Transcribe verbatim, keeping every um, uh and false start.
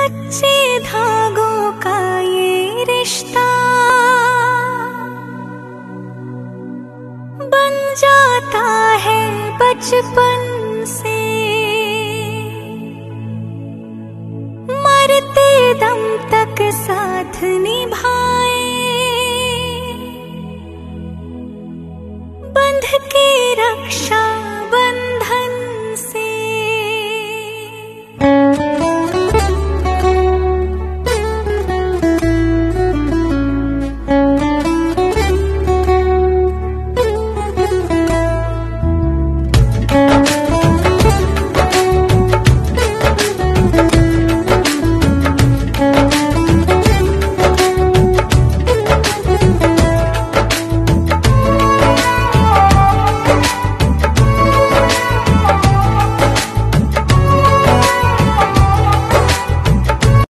सच्चे धागों का ये रिश्ता बन जाता है बचपन से, मरते दम तक साथ निभाए, बंध के रक्षा